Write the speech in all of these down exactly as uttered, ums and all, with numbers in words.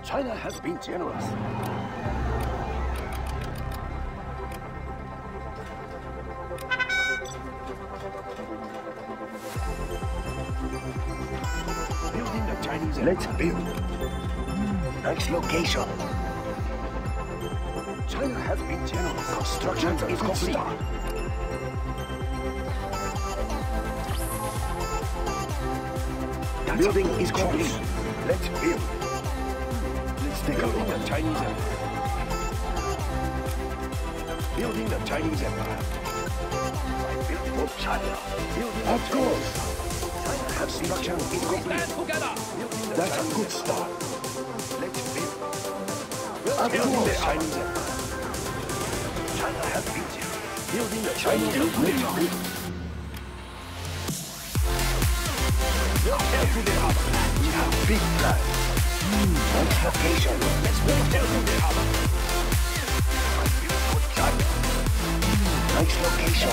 China has been generous. Building the Chinese empire. Let's build. Nice location. China has been generous. Construction is complete. Building is complete. Let's build. Let's take a look at the Chinese empire. Building the Chinese empire. I built for China. Building of course. China has construction is complete. That's a good start. Let's build. Building the Chinese empire. China has been generous. Building the Chinese empire. To the harbor. We have big plans. Hmm, nice location. Let's build to the harbor. Beautiful China. Hmm, nice location.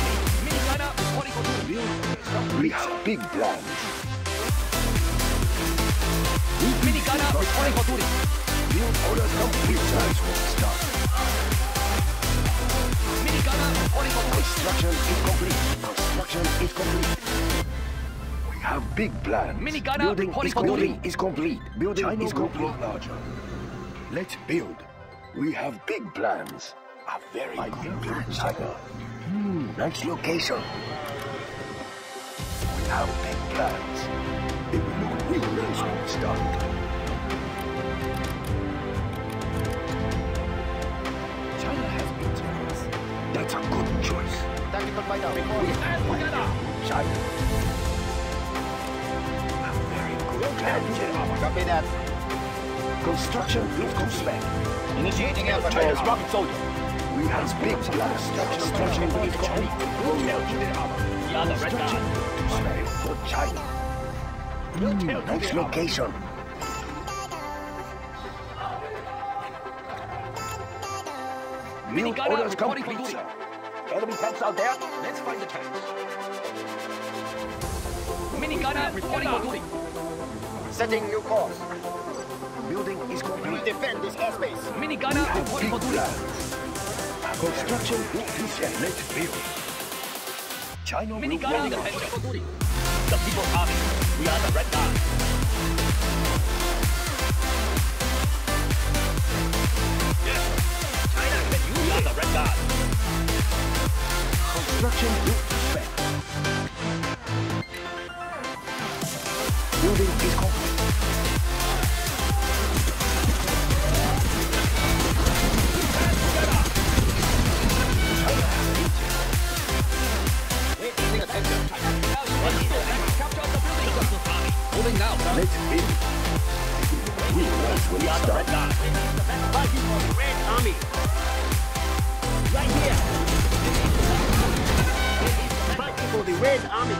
We have big plans. Minicana reporting for duty. Build orders complete. Nice work start. Minicana reporting for duty. Construction is complete. Construction is complete. Have big plans. Minicana Building reporting is for complete. duty. Is complete. Building China is complete. larger. Let's build. We have big plans. A very I good plan, China. Hmm, nice location. We have big plans. It will look real nice when we start. China has been generous. That's a good choice. Tactical fighter report. We stand together. China. Copy that. Construction is complete. Initiating air patrol. Rocket soldier. We have big plans. Construction is complete. We are the red guard. For China. Mm, nice location. Build orders complete, sir. Enemy tanks out there. Let's find the tanks. Minicana reporting for duty. Setting new course. Building is complete. We defend this airspace. Minicana reporting for duty. Construction is set. Let's build. China will Minicana attention for duty. The People's Army. We are the Red Guard. Yes. China, we are the Red Guard. Construction is set. Building is complete. Moving now. Let's build. We will We are the Red Guard. Fighting for the Red Army. Right here. Fighting for the Red Army.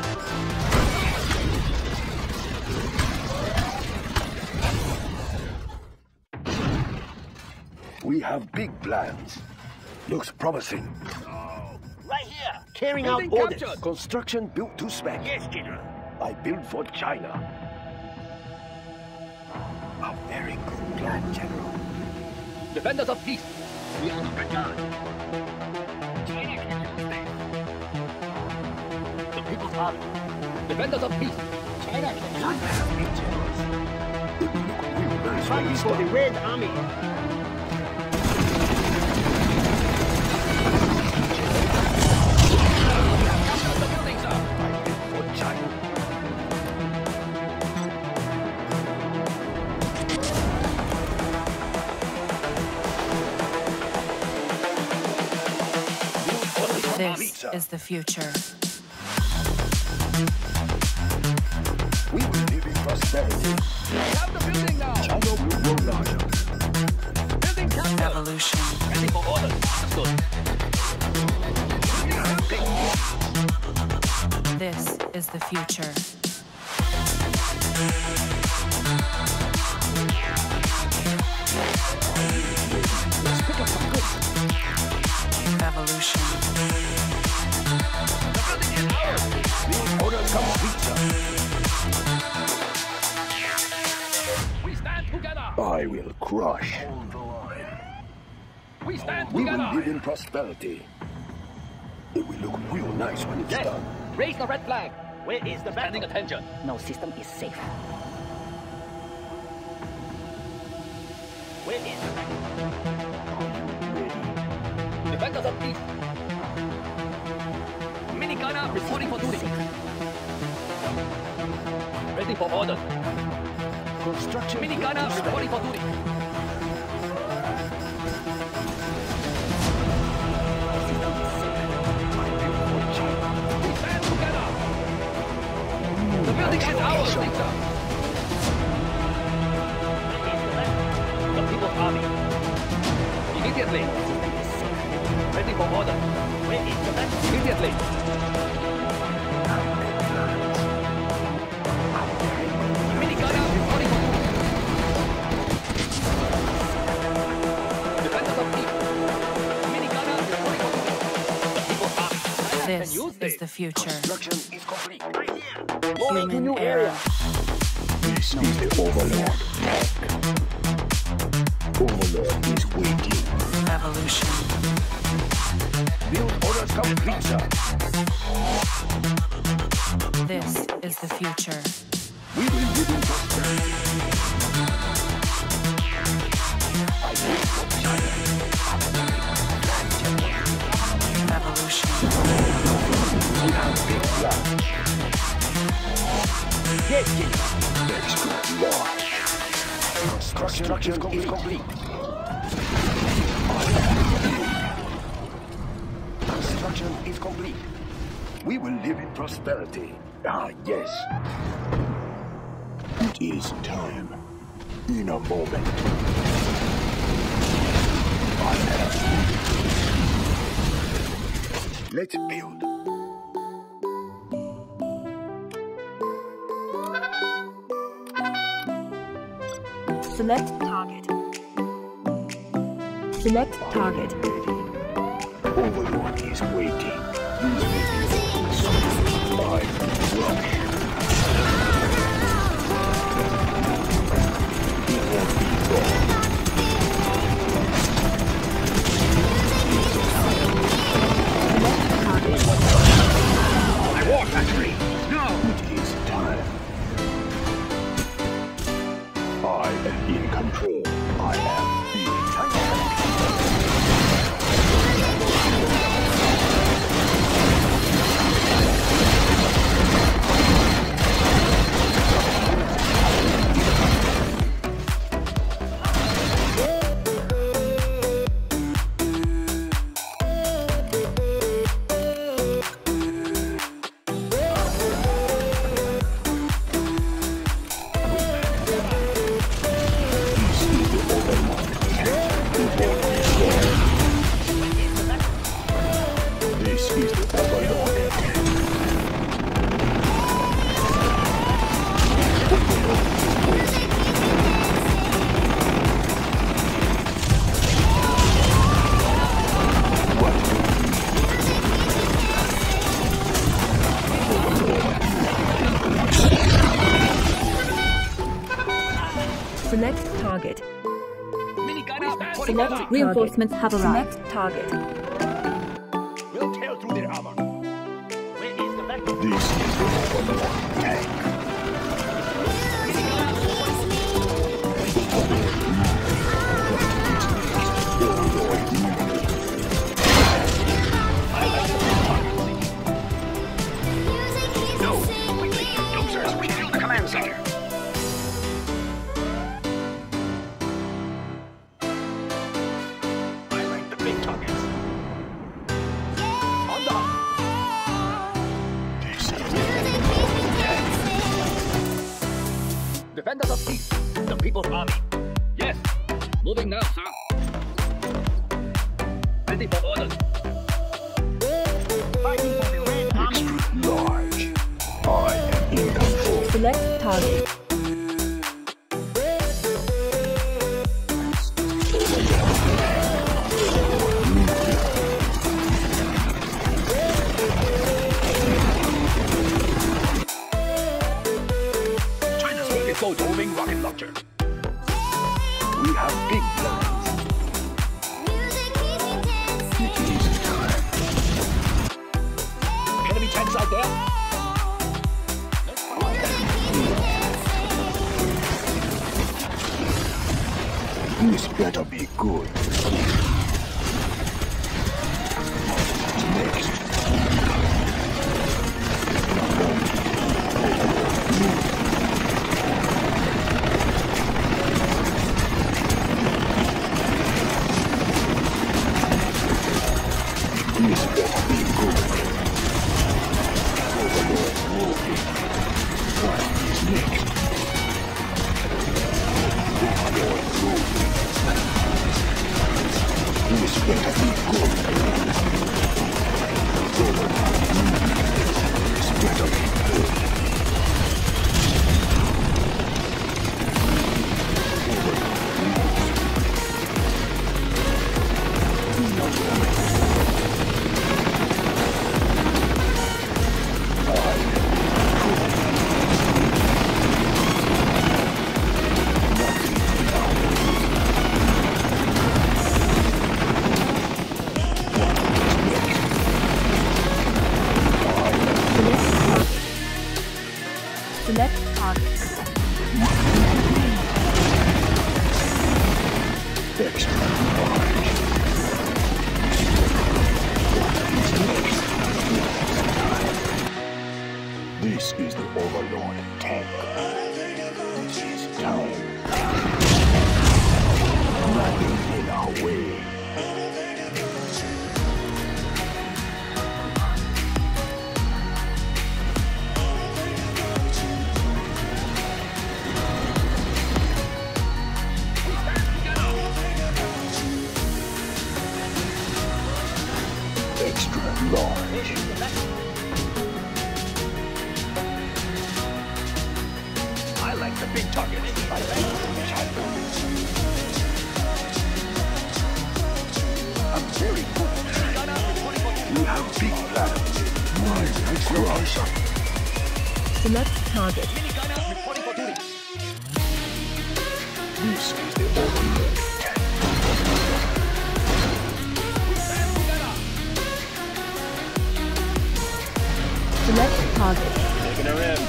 We have big plans. Looks promising. Right here. Carrying Building out orders. captured. Construction built to spec. Yes, General. I build for China. A very good plan, General. Defenders of peace. We are the Red Guard. China captured space. The People's Army. Defenders of peace. China China has been generous. It will look real nice when we fighting for the start. Red Army. This is the future. We will live in prosperity. We have the building now. China will grow larger. Building captured. Evolution. Ready for orders. Understood. This is the future. Let's pick up some goods. Evolution. The building is ours. Build orders complete, sir. We stand together. I will will crush. We stand We will together. live in prosperity. It will look real nice when it's Yes. done. Raise the red flag. Where is the standing attention? No system is safe. Where is the defenders of peace? Minigunner reporting for duty. Ready for orders. Construction. Minigunner reporting for duty. We stand together. The building is ours, Victor. The People's Army. Immediately. Ready for order. Where is the best? Immediately. Minigunner reporting for duty. Defenders of peace. Minigunner reporting for duty. The People's Army. This Can use is this. the future. Construction is complete. Human era. This is the Overlord. Overlord is waiting. Evolution. Build orders complete, sir. This is the future. We will live in prosperity. I will not China. Evolution. We have big plans. Yes, yes. Extra large. Construction is complete. Construction is complete. We will live in prosperity. Ah, yes. It is time. In a moment. I have. Let's build. Select target. Select target. Overlord is waiting. These babies I rush. It won't be long. My war factory. No. It is time. I am in control. I am in This is the Overlord. Select target. Minigunner reporting for Select duty. reinforcements have arrived. Select target. We'll tear through their armor. Where is the back? This is the Overlord tank. No. Quickly, dozers, refuel the command center. I like the big targets. On the This is the defenders of peace, the People's Army. Yes. Moving now, sir. Ready for orders. Fighting for the Red Army. extra large. I am in control. Select target. China's moving forward moving rocket launcher. We This better be good. Next. This better be good. Overlord moving. What is next? Overlord moving. This better be good. Overlord moving. This better be good. Select target. Extra large. This is the Overlord tank. This is time. Nothing in our way. Extra large. I like the big target. I think I'm very good. We have big plans. Mine exploration. Select target. This is the Overlord tank. Select target. Taking her in.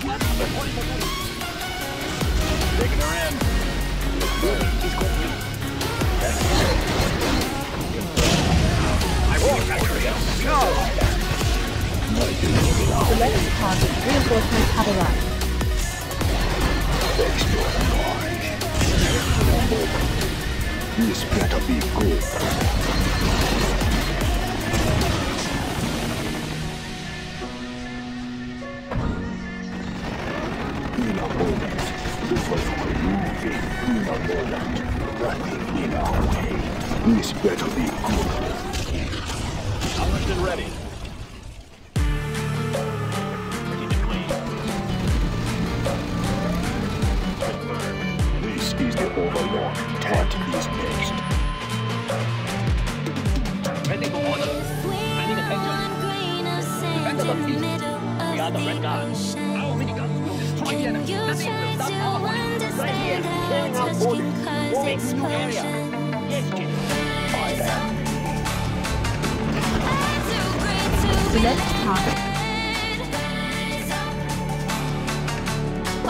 Taking her in. I won't actually. No! Select target. Reinforcements have arrived. Extra large. This better be good. In a moment, the first one moving. In a moment, nothing in our way. This better be good. Armed and ready. Ready to clean. Confirmed. This is the Overlord. What is next? Ready for order. Paying attention. Defenders of peace. We are the Red Guard. Our miniguns will destroy the enemy. Nothing will stop our forces. Right here. Carrying out orders. Moving to new area. Yes, Jim. I am. Select target. I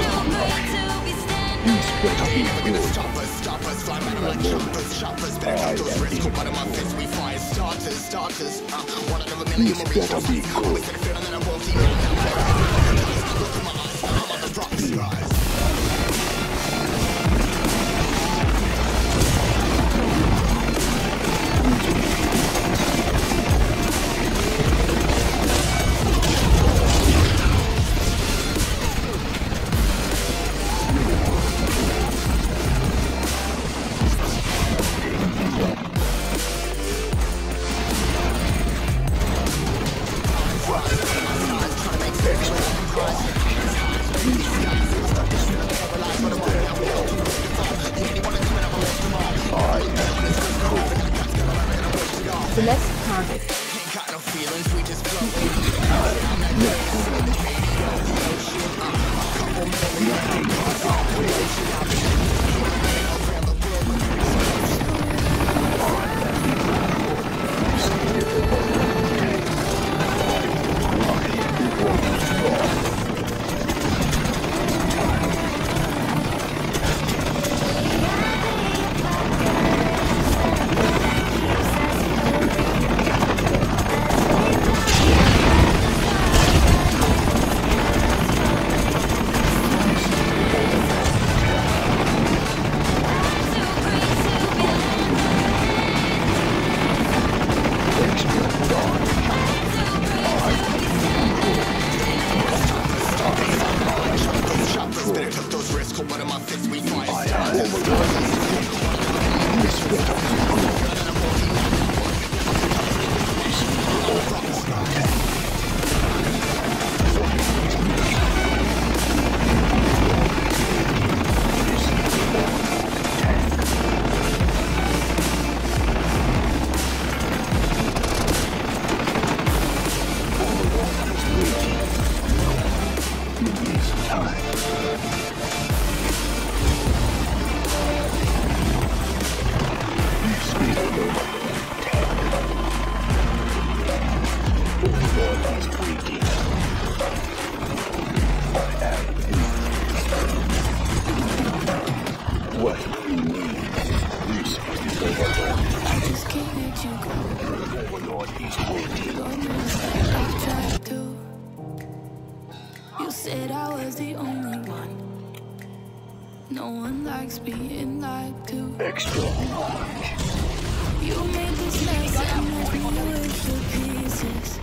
am. This better be good. Stoppers, stoppers, fly better like choppers, choppers, better count those risks, go bottom my fists, we fire starters, starters, uh, one out of a million, This better be good. always had a feeling that I won't see nothing, look in my eyes, I'm about to drop these guys. frisco, but in my fists we fire I starters. am Overlord. This better be good. You said I was the only one. No one likes being lied to. Extra. You made this mess and left me with the pieces.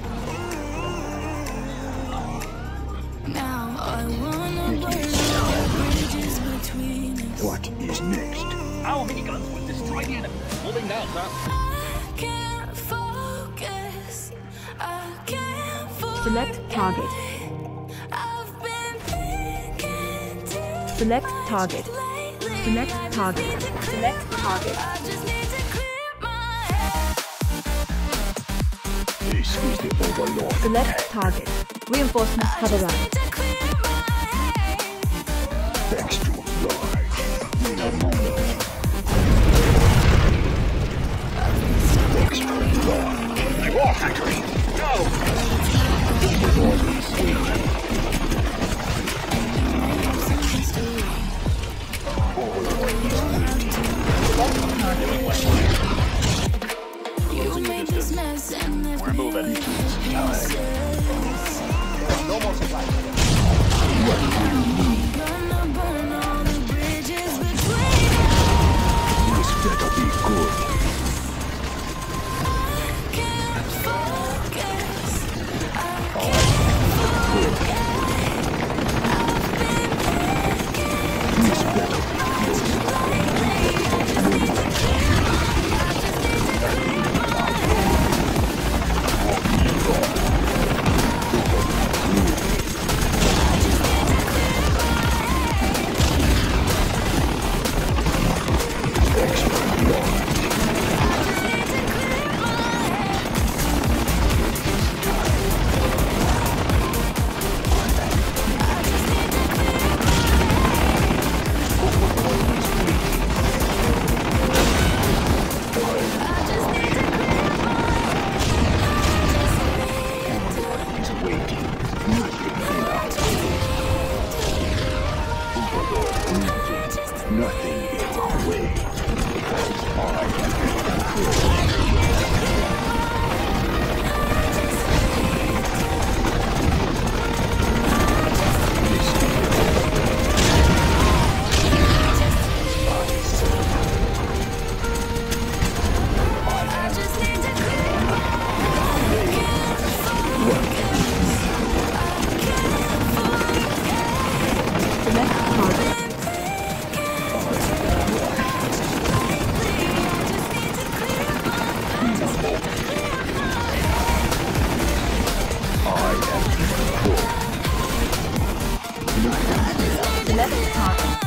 Now I wanna burn all the bridges between us. What is next? Our miniguns will destroy the enemy. Moving now, sir. I can't focus. I can't focus. Select target. I've been thinking too Select target. lately. Select I just target. need to clear- Select target. I just need to clear my head. This is the Overlord. Select target. Reinforcements have Just arrived. need to clear my head. Extra large. In a moment. Extra large. War factory. Go! Overlord is waiting. You made this mess and left We're me moving. with pieces. No more supply. Gonna burn all the bridges between us. This better be good. Can't focus. I can't focus. This better be nothing in our way. Because I am in control. I just need to clear. Select target. Select target.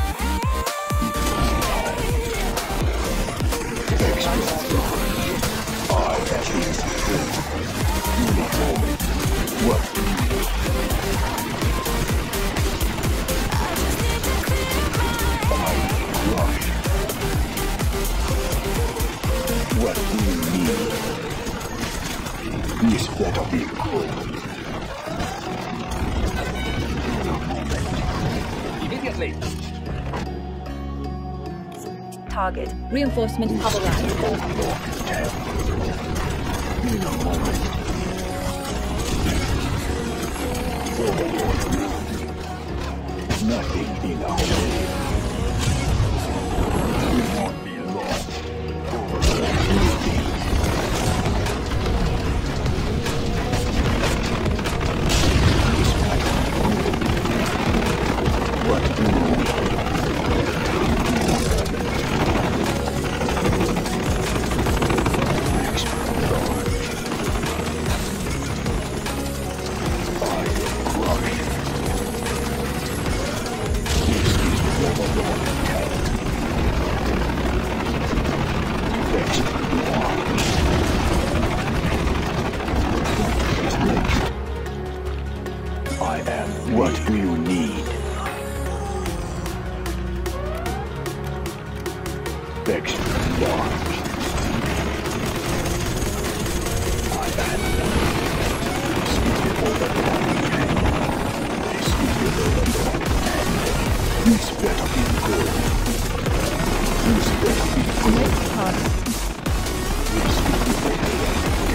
What do you need? This better be good. Immediately. Target. Reinforcements have arrived. In a moment. Nothing in our way. We won't be lost. What do you need? am. What do you need? Extra large. I am. This is the overlord. This is the overlord. This better be good. This better be good. This is the overlord.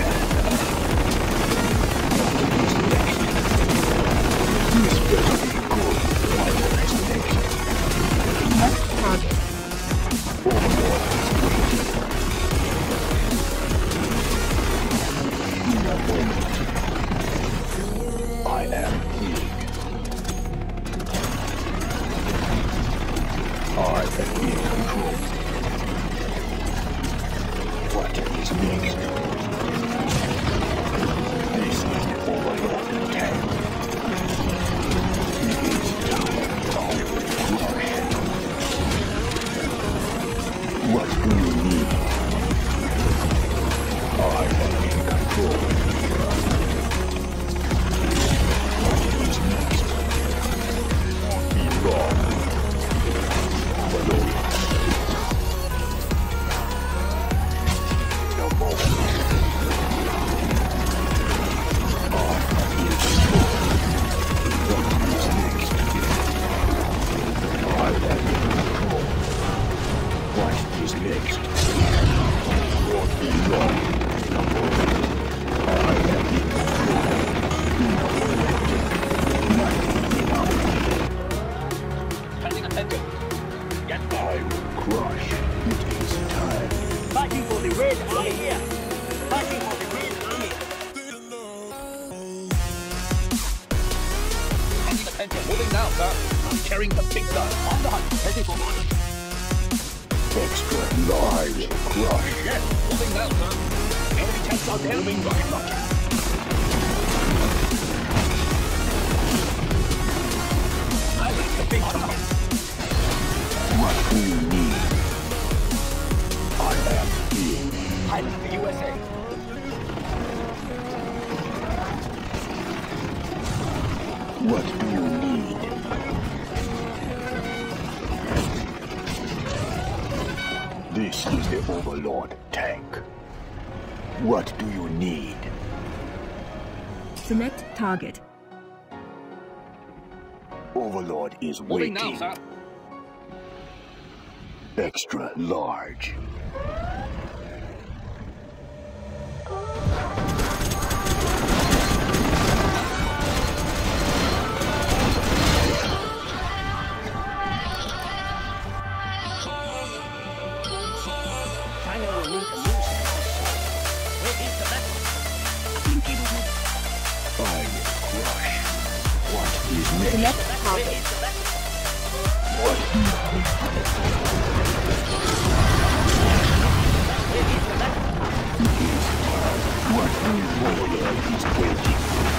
This better be good. What is next? Next target. Overlord is waiting. I am king. I am in control. What is next? This is the overlord tank. It is time to crush. What do you need? I am in control. What is next? Be wrong. Overload. No more. I am in control. What is next? I am in control. What is next? What is wrong? I am in control. Paying attention. Get I will crush. It is time. fighting for the Red Army here. Fighting for the Red Army. Paying attention. Moving now, sir. I'm carrying the big gun. On the hunt. Ready for launch. Extra large crush. Yes, moving now, sir. Enemy tanks out there. Moving rocket launcher. I like the big gun. What do you need? I am king. I like the U S A. What do you need? This is the Overlord tank. What do you need? Select target. Overlord is Moving waiting. now, sir. Extra large. China will need a new Where is the battle? I will crush. What is next? Select Where target. is the battle? What? Where is the battle? What new Overlord is waiting?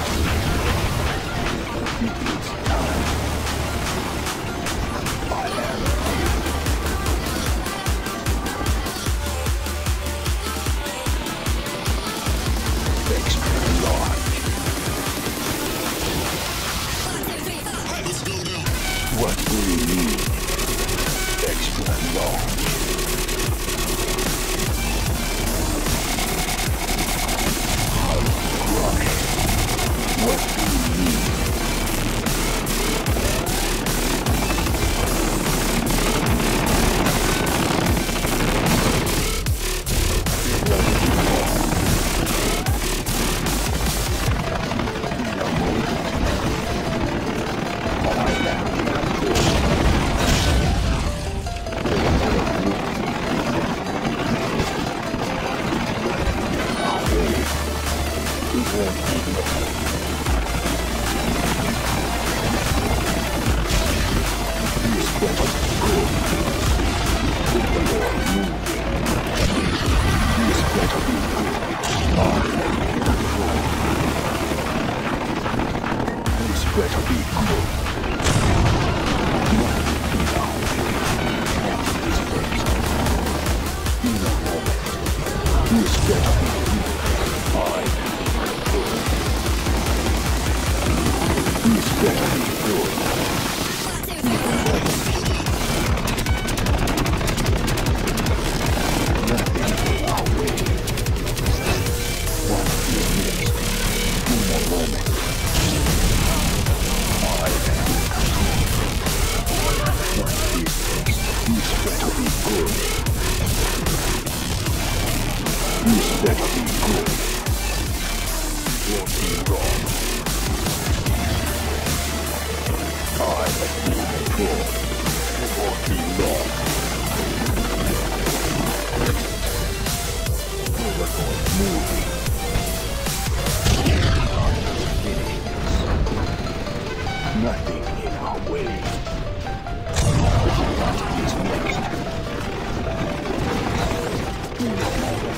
It is time. I am here. Extra large. What do you need? Extra large. Crush. What do you need? I am in control. Nothing in our way. What is next? In a moment.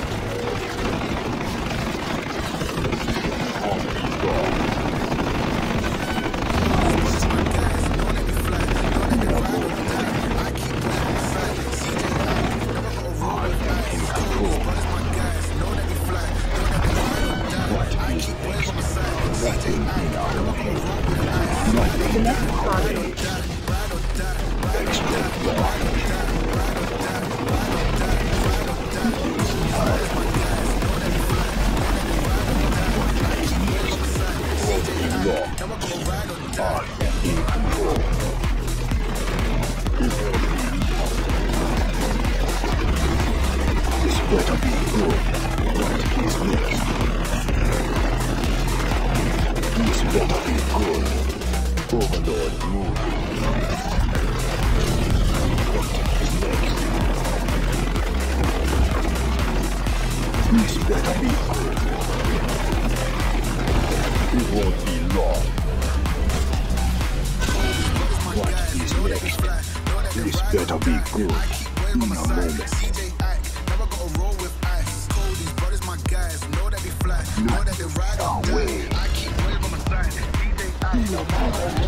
On the road. In a moment. I am in control. What is next? Nothing in our way. Nothing in our way. Expect more. I am in control. This better be good. What is next? This better be good. Overlord moving. What is next? This better be good. It won't be long. What is next? This better be good. In a moment. Not our way. In a moment.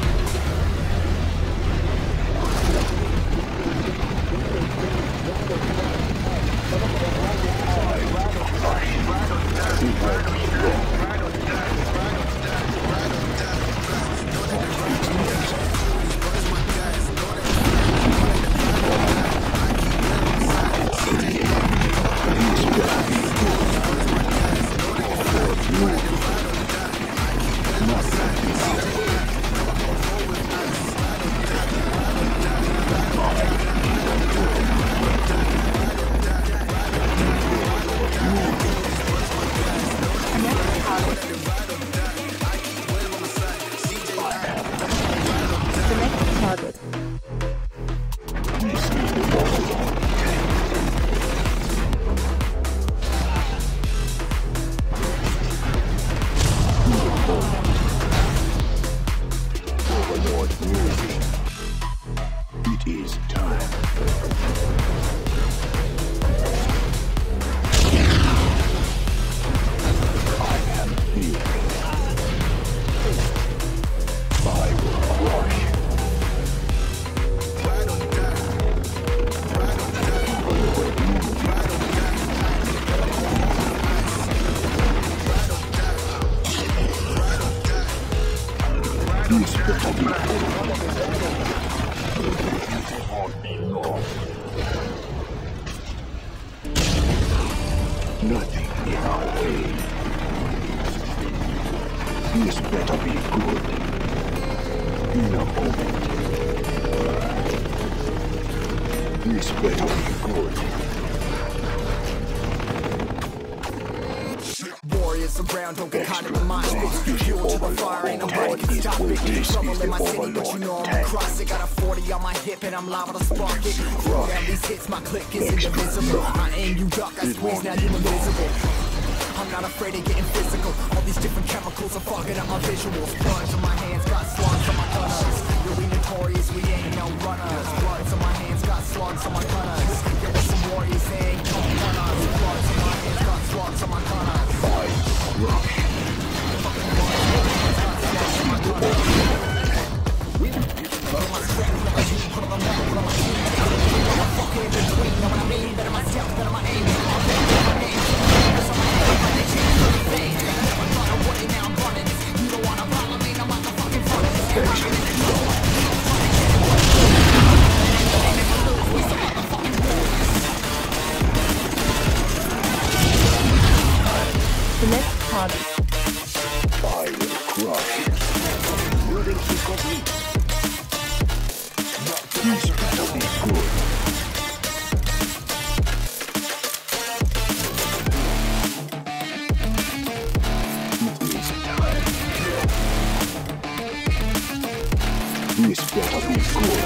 Target. Overlord moving. It is time. I am here. I will crush. This better be good. It won't be long. Nothing in our way. This better be good. In a moment. This better be good. Warriors around, don't get caught in the mind. Fuel to the fire, ain't nobody can stop me. Trouble in my city, but you know I'm across it. Got a forty on my hip and I'm liable to spark it. Throw down these hits, my click is indivisible. I aim, you duck, I squeeze, now you invisible. I'm not afraid of getting physical. All these different chemicals are fogging up my visuals. Bloods on my hands, got slugs on my gunners. Yeah, we notorious, we ain't no runners. Bloods on my hands, got slugs on my gunners. Yeah, we're some warriors, they ain't no runners. Bloods on my hands, got slugs on my gunners. Rush. Now I'm running. You don't wanna follow me, I'm on the fucking front. This better be good.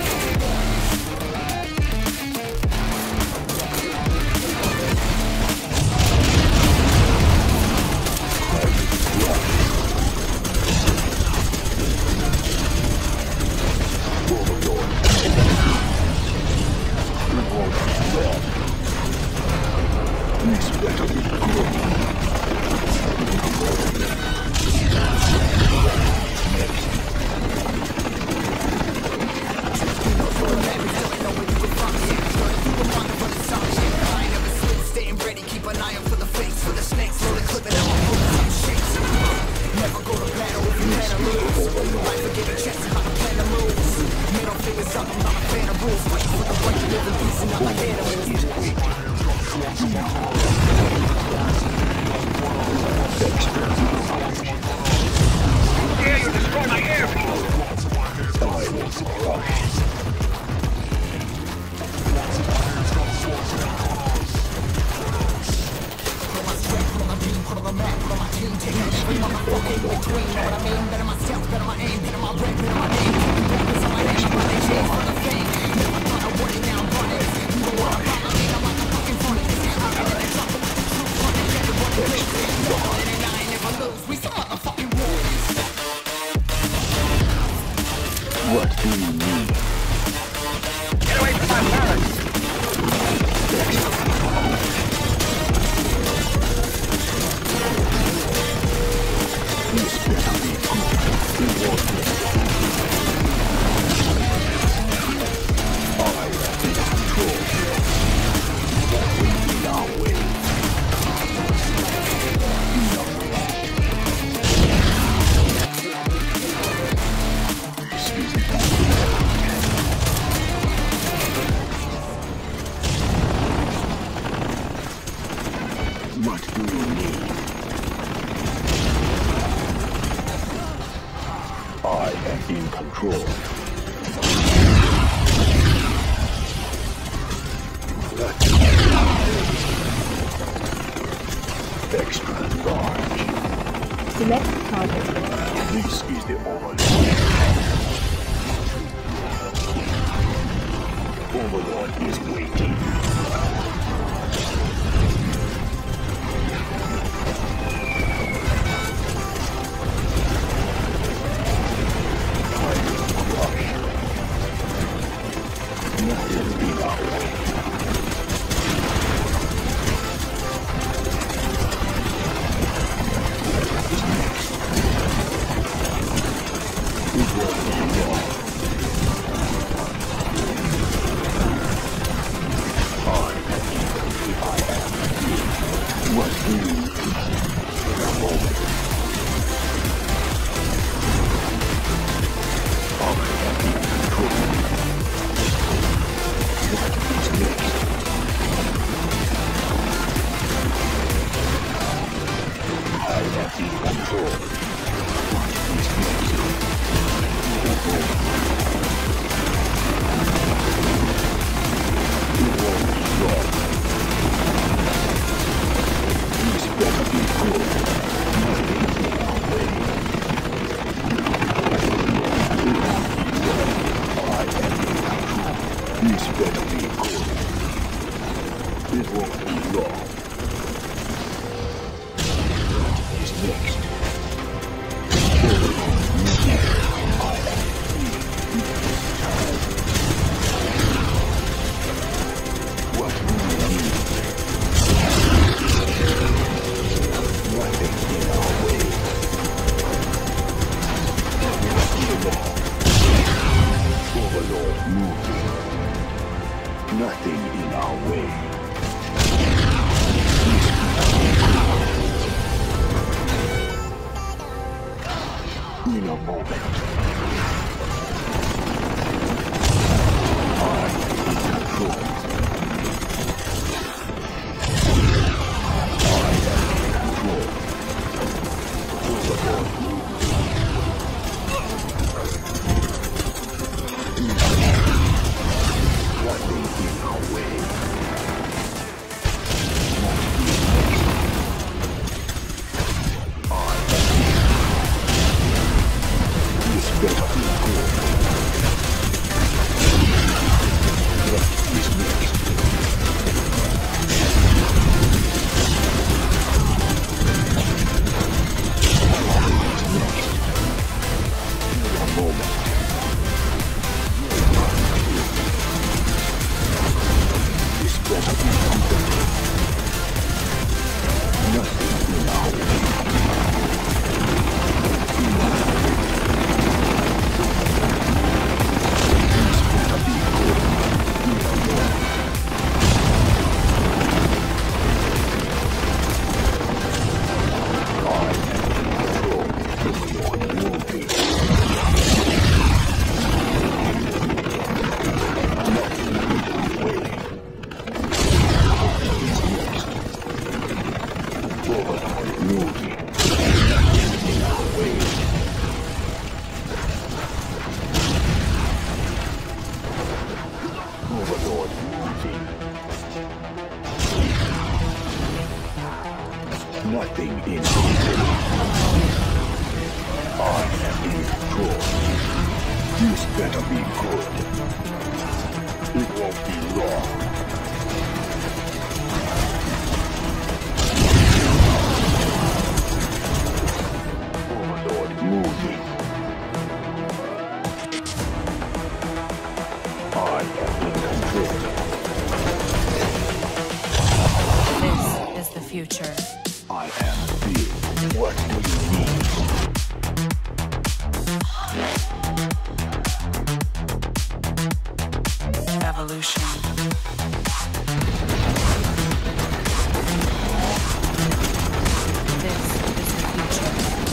What do you need? Get away from my parents! This better be good. Reward me. I am in control. That will be our way. Excuse me. What do you need? I am in control. Extra large. Select target. This is the Overlord. Overlord is waiting. This better be good. It won't be long. What is next? What do you need? Nothing in our way. Overlord moving. Nothing in our way. In a moment. I am in control. I am in control. Overlord moving. Nothing in our way. Nothing in control. I am in control. This better be good. It won't be long. Overlord moving. I am in control. This is the future. I am big. What do you need? Evolution. This is the future.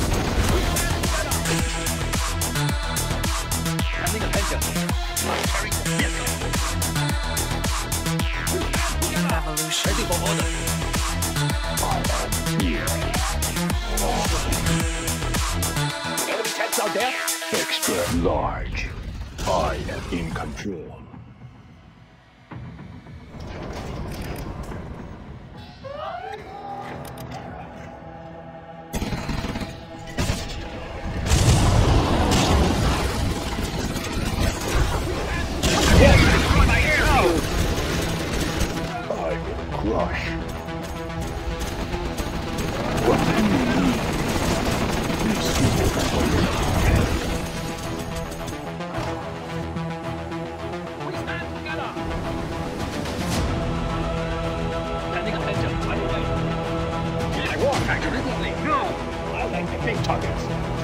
Standing attention. Evolution. Ready for order. Here. Enemy tanks out there. Extra large. I am in control. I will crush. What do you need? This is what you We stand together. Standing attention. Right away. I war factory. No. I like the big targets.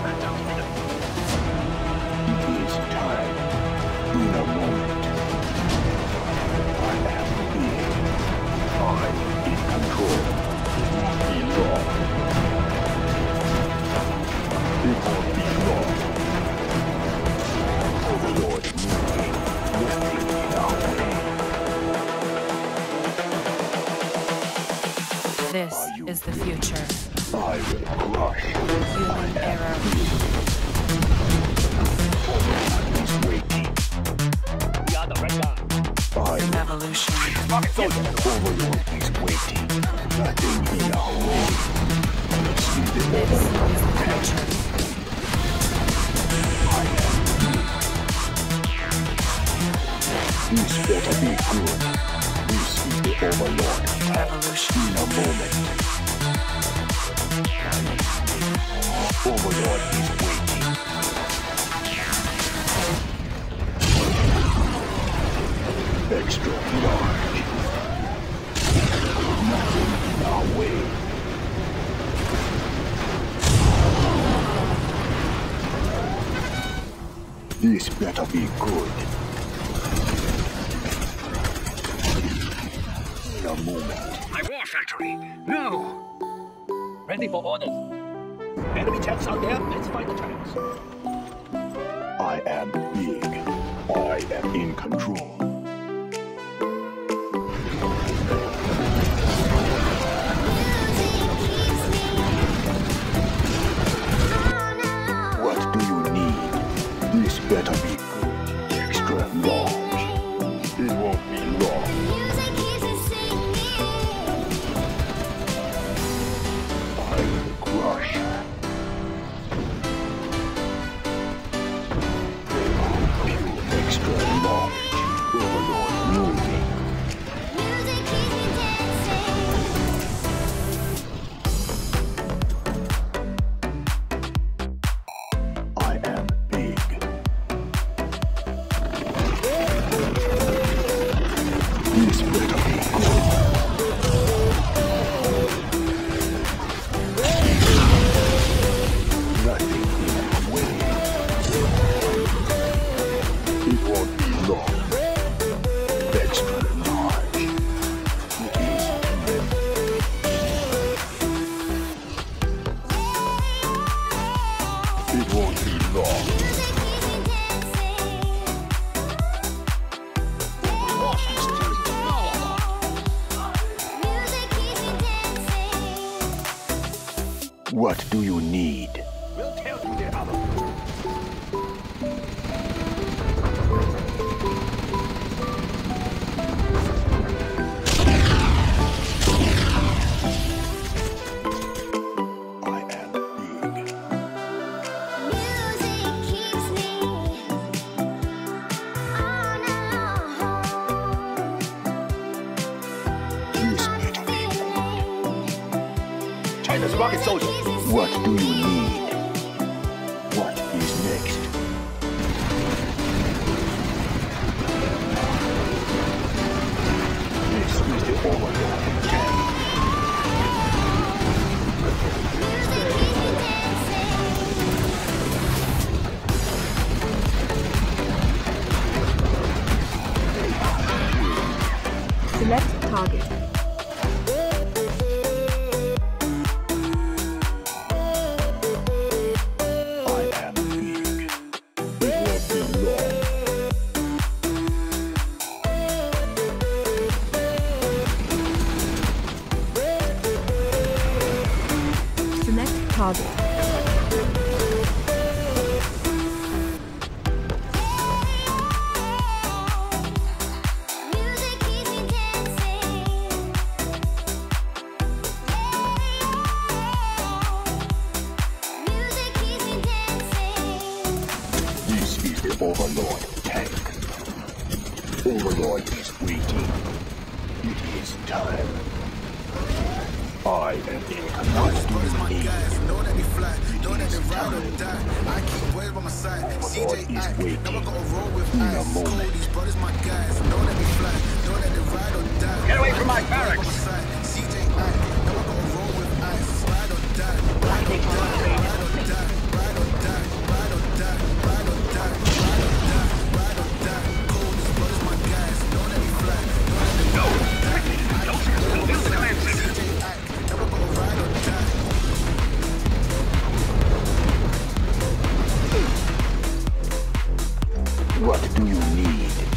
It is time. In a moment. I am here. I am in control. It won't be long. It won't be long. Overlord moving. Nothing in our way. This is the future. I will crush. Human error. Overlord is waiting. We are the red guard. I will. Evolution. Overlord is waiting. Nothing in our way. See the This is Overlord. the future. This better be good. This is the Overlord. Evolution. In a moment. Overlord is waiting. Extra large. Nothing in our way. This better be good. In a moment. My war factory. No. Ready for orders. Enemy tanks out there. Let's fight the tanks. I am big. I am in control. What do you need? This better be good. Extra large. It won't be long. I will crush. Pure extra large. Overlord moving. I am big. This better be good. Nothing in our way. It won't be long. Extra large. It is. It won't be long. What do you need? We'll tell you the other. Defend us, rocket soldier. What do you need? What is next? This is the Overlord tank. Select target. I am big. It won't be long. Select target. This is the Overlord tank. Overlord is waiting. It is time. I am in command. Brothers, my guys, know that they fly, know that they ride or die. I keep boys by my side. C J I, never gotta roll with ice. These brothers, my guys, know that they fly, know that they ride or die. Get away from my barracks. C J I, never gotta roll with ice. Ride or die, ride or die, ride or die, ride or die, ride or die, ride or die, ride or die, ride or die. Cold, these brothers, my guys, know that they fly, know that they No, ride or die. no, build the command C center. J I, never gotta ride or die. What do you need?